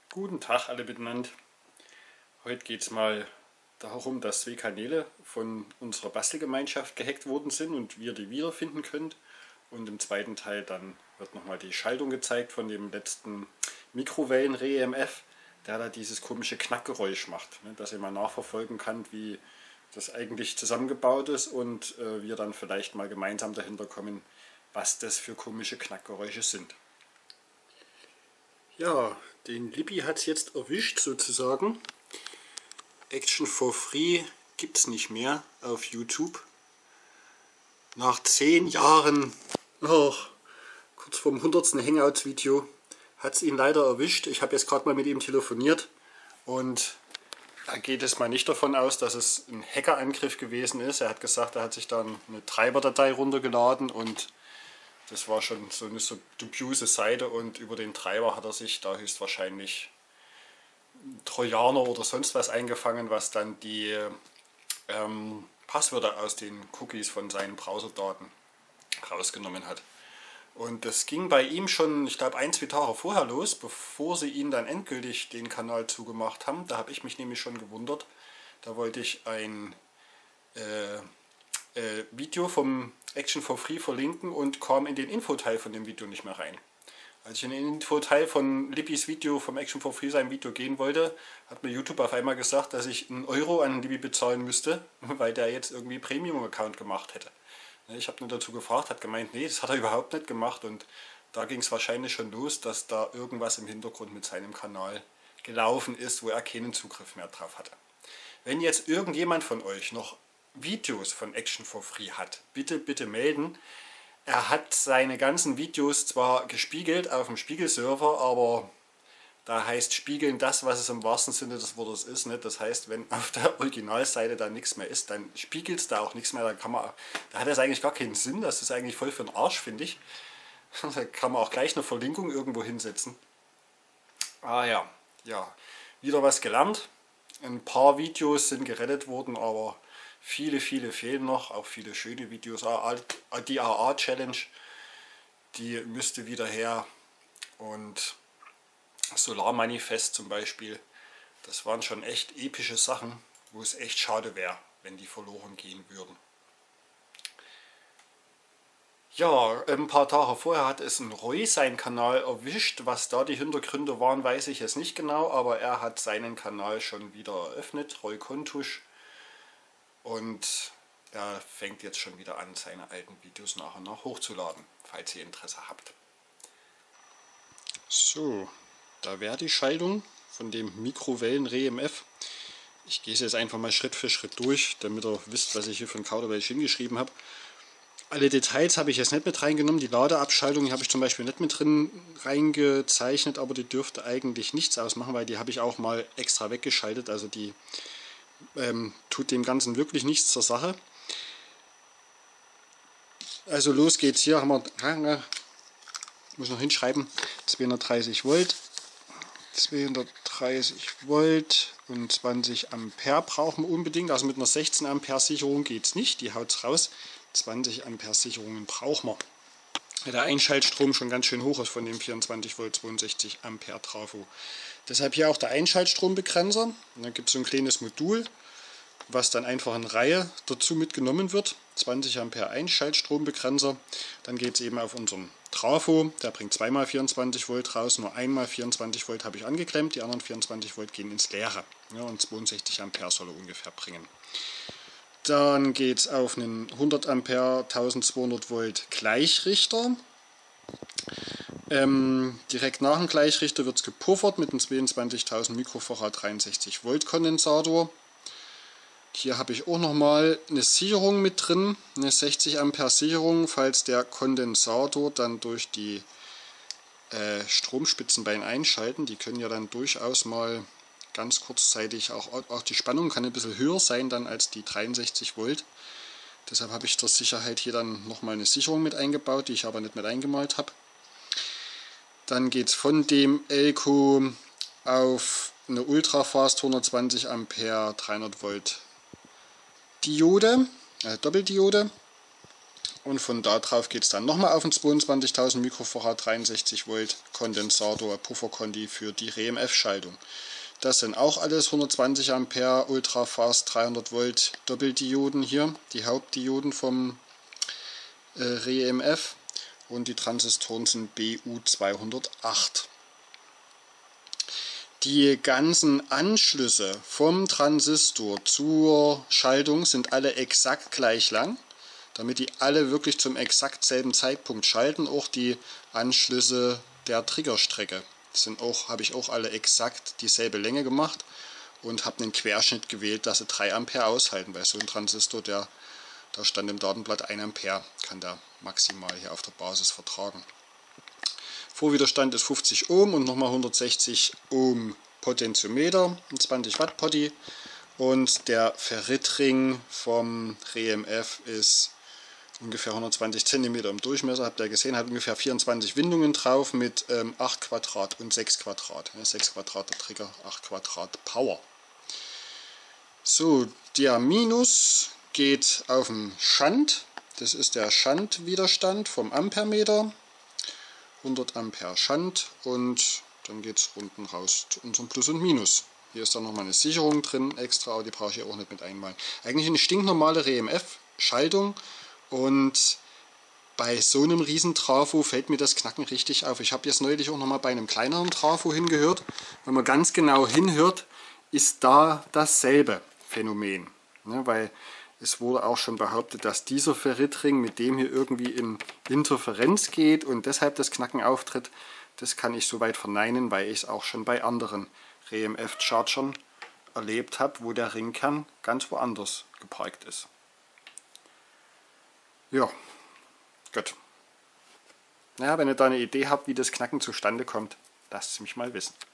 Guten Tag alle miteinander. Heute geht es mal darum, dass 2 Kanäle von unserer Bastelgemeinschaft gehackt worden sind und wir die wiederfinden können. Und im zweiten Teil dann wird nochmal die Schaltung gezeigt von dem letzten Mikrowellen-Re-EMF, der da dieses komische Knackgeräusch macht, ne, dass ihr mal nachverfolgen könnt, wie das eigentlich zusammengebaut ist und wir dann vielleicht mal gemeinsam dahinter kommen, was das für komische Knackgeräusche sind. Ja, den Lippi hat es jetzt erwischt sozusagen. Action for Free gibt es nicht mehr auf YouTube. Nach 10 Jahren, kurz vorm 100. Hangouts-Video, hat es ihn leider erwischt. Ich habe jetzt gerade mal mit ihm telefoniert und da geht es mal nicht davon aus, dass es ein Hackerangriff gewesen ist. Er hat gesagt, er hat sich dann eine Treiberdatei runtergeladen und das war schon so eine so dubiose Seite und über den Treiber hat er sich da höchstwahrscheinlich Trojaner oder sonst was eingefangen, was dann die Passwörter aus den Cookies von seinen Browserdaten rausgenommen hat. Und das ging bei ihm schon, ich glaube, 1-2 Tage vorher los, bevor sie ihn dann endgültig den Kanal zugemacht haben. Da habe ich mich nämlich schon gewundert. Da wollte ich ein Video vom Action for Free verlinken und kam in den Infoteil von dem Video nicht mehr rein. Als ich in den Infoteil von Lippis Video, vom Action for Free sein Video gehen wollte, hat mir YouTube auf einmal gesagt, dass ich 1 Euro an Lippi bezahlen müsste, weil der jetzt irgendwie Premium-Account gemacht hätte. Ich habe nur dazu gefragt, hat gemeint, nee, das hat er überhaupt nicht gemacht und da ging es wahrscheinlich schon los, dass da irgendwas im Hintergrund mit seinem Kanal gelaufen ist, wo er keinen Zugriff mehr drauf hatte. Wenn jetzt irgendjemand von euch noch Videos von Action for Free hat, bitte melden. Er hat seine ganzen Videos zwar gespiegelt auf dem Spiegelserver, aber da heißt spiegeln das, was es im wahrsten Sinne des Wortes ist. Nicht? Das heißt, wenn auf der Originalseite da nichts mehr ist, dann spiegelt es da auch nichts mehr. Da hat das eigentlich gar keinen Sinn. Das ist eigentlich voll für den Arsch, finde ich. Da kann man auch gleich eine Verlinkung irgendwo hinsetzen. Ah ja, wieder was gelernt. Ein paar Videos sind gerettet worden, aber viele fehlen noch, auch viele schöne Videos. Die AA-Challenge, die müsste wieder her. Und Solarmanifest zum Beispiel, das waren schon echt epische Sachen, wo es echt schade wäre, wenn die verloren gehen würden. Ja, ein paar Tage vorher hat es ein Roy seinen Kanal erwischt. Was da die Hintergründe waren, weiß ich jetzt nicht genau, aber er hat seinen Kanal schon wieder eröffnet, Roy Kontusch. Und er fängt jetzt schon wieder an, seine alten Videos nach und nach hochzuladen, falls ihr Interesse habt. So, da wäre die Schaltung von dem Mikrowellen-Re-EMF. Ich gehe es jetzt einfach mal Schritt für Schritt durch, damit ihr wisst, was ich hier für ein Kauderwelsch hingeschrieben habe. Alle Details habe ich jetzt nicht mit reingenommen. Die Ladeabschaltung habe ich zum Beispiel nicht mit drin reingezeichnet, aber die dürfte eigentlich nichts ausmachen, weil die habe ich auch mal extra weggeschaltet. Also die tut dem Ganzen wirklich nichts zur Sache. Also los geht's hier, haben wir, muss noch hinschreiben, 230 Volt, 230 Volt und 20 Ampere brauchen wir unbedingt. Also mit einer 16 Ampere Sicherung geht es nicht, die haut es raus. 20 Ampere Sicherungen brauchen wir. Weil der Einschaltstrom schon ganz schön hoch ist von dem 24 Volt 62 Ampere Trafo. Deshalb hier auch der Einschaltstrombegrenzer. Und dann gibt es so ein kleines Modul, was dann einfach in Reihe dazu mitgenommen wird. 20 Ampere Einschaltstrombegrenzer. Dann geht es eben auf unseren Trafo. Der bringt 2x 24 Volt raus. Nur 1x 24 Volt habe ich angeklemmt. Die anderen 24 Volt gehen ins Leere. Ja, und 62 Ampere soll er ungefähr bringen. Dann geht es auf einen 100 Ampere 1200 Volt Gleichrichter. Direkt nach dem Gleichrichter wird es gepuffert mit einem 22.000 Mikrofarad 63 Volt Kondensator. Hier habe ich auch nochmal eine Sicherung mit drin, eine 60 Ampere Sicherung, falls der Kondensator dann durch die Stromspitzen beim Einschalten, die können ja dann durchaus mal ganz kurzzeitig, auch die Spannung kann ein bisschen höher sein dann als die 63 Volt. Deshalb habe ich zur Sicherheit hier dann nochmal eine Sicherung mit eingebaut, die ich aber nicht mit eingemalt habe. Dann geht es von dem Elco auf eine Ultrafast 120 Ampere 300 Volt Diode, Doppeldiode. Und von da drauf geht es dann nochmal auf den 22.000 Mikrofarad 63 Volt Kondensator, Pufferkonti für die REMF-Schaltung. Das sind auch alles 120 Ampere Ultrafast 300 Volt Doppeldioden hier, die Hauptdioden vom REMF, und die Transistoren sind BU208. Die ganzen Anschlüsse vom Transistor zur Schaltung sind alle exakt gleich lang, damit die alle wirklich zum exakt selben Zeitpunkt schalten. Auch die Anschlüsse der Triggerstrecke habe ich auch alle exakt dieselbe Länge gemacht und habe einen Querschnitt gewählt, dass sie 3 Ampere aushalten, weil so ein Transistor, da stand im Datenblatt 1 Ampere, kann der maximal hier auf der Basis vertragen. Vorwiderstand ist 50 Ohm und nochmal 160 Ohm Potentiometer, ein 20 Watt Potti, und der Ferritring vom REMF ist ungefähr 120 cm im Durchmesser, habt ihr gesehen, hat ungefähr 24 Windungen drauf mit 8 Quadrat und 6 Quadrat. 6 Quadrat der Trigger, 8 Quadrat Power. So, der Minus geht auf den Shunt. Das ist der Shunt-Widerstand vom Ampermeter. 100 Ampere Shunt, und dann geht es unten raus zu unserem Plus und Minus. Hier ist dann nochmal eine Sicherung drin extra, aber die brauche ich hier auch nicht mit einmalen. Eigentlich eine stinknormale REMF-Schaltung. Und bei so einem riesen Trafo fällt mir das Knacken richtig auf. Ich habe jetzt neulich auch noch mal bei einem kleineren Trafo hingehört. Wenn man ganz genau hinhört, ist da dasselbe Phänomen. Ja, weil es wurde auch schon behauptet, dass dieser Ferritring mit dem hier irgendwie in Interferenz geht und deshalb das Knacken auftritt. Das kann ich soweit verneinen, weil ich es auch schon bei anderen REMF-Chargern erlebt habe, wo der Ringkern ganz woanders geparkt ist. Ja, gut. Ja, wenn ihr da eine Idee habt, wie das Knacken zustande kommt, lasst es mich mal wissen.